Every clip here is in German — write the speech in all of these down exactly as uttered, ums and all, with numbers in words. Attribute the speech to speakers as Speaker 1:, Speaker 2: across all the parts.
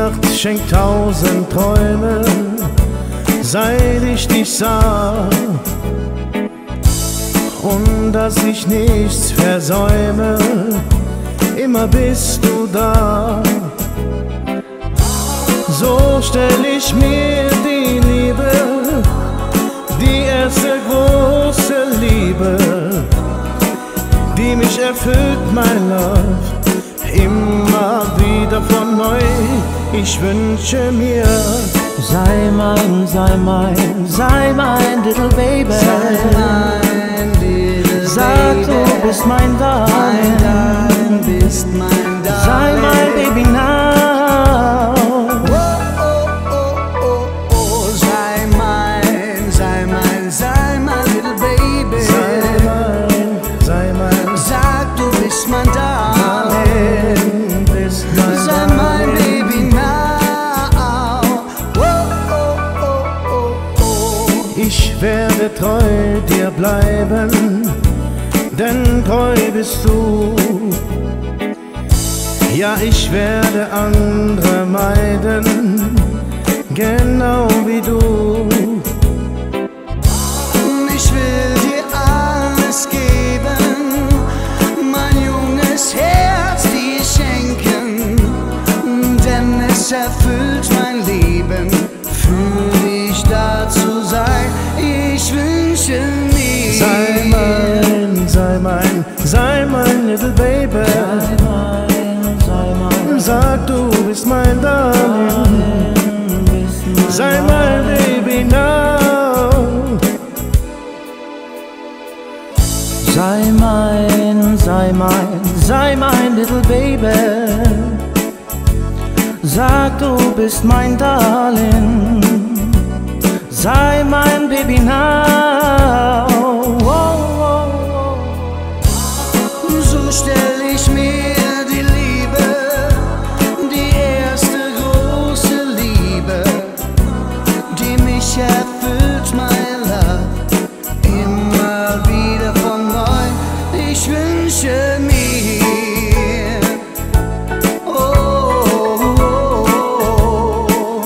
Speaker 1: Nacht schenkt tausend Träume, seit ich dich sah. Und dass ich nichts versäume, immer bist du da. So stell ich mir die Liebe, die erste große Liebe, die mich erfüllt, mein Love, immer wieder von neu. Ich wünsche mir,
Speaker 2: sei mein, sei mein, sei mein little baby.
Speaker 3: Sei mein little
Speaker 2: Sag,
Speaker 3: baby.
Speaker 2: du bist mein Darling.
Speaker 3: Mein Darling, bist mein Darling.
Speaker 2: Sei mein Baby now.
Speaker 3: Oh, oh, oh, oh, oh. Sei mein, sei mein, sei mein little baby.
Speaker 1: sei mein, sei mein,
Speaker 3: Sag, du bist mein Darling.
Speaker 1: bist mein
Speaker 3: Sei mein Baby now. Oh, oh, oh, oh, oh.
Speaker 1: Ich werde treu dir bleiben, denn treu bist du. Ja, ich werde andere meiden, genau wie du.
Speaker 3: Ich will dir alles geben, mein junges Herz dir schenken, denn es erfüllt mein Leben, für dich da zu sein. Ich wünsche mir,
Speaker 1: Sei mein, sei mein, sei mein little baby.
Speaker 2: Sei mein, sei mein,
Speaker 1: Sag, du bist mein Darling,
Speaker 2: bist mein
Speaker 1: sei mein Baby now.
Speaker 2: Sei mein, sei mein, sei mein little baby. Sag, du bist mein Darling. Sei mein Baby now. Oh, oh, oh.
Speaker 3: so stell ich mir die Liebe, die erste große Liebe, die mich erfüllt, mein Love, immer wieder von neu. Ich wünsche mir, oh, oh, oh, oh.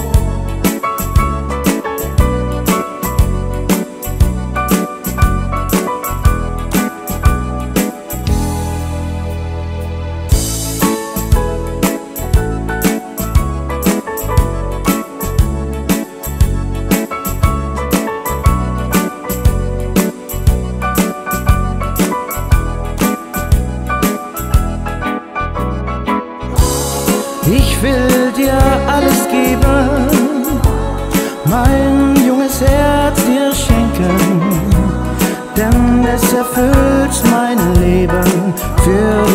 Speaker 2: Ich will dir alles geben, mein junges Herz dir schenken, denn es erfüllt mein Leben, für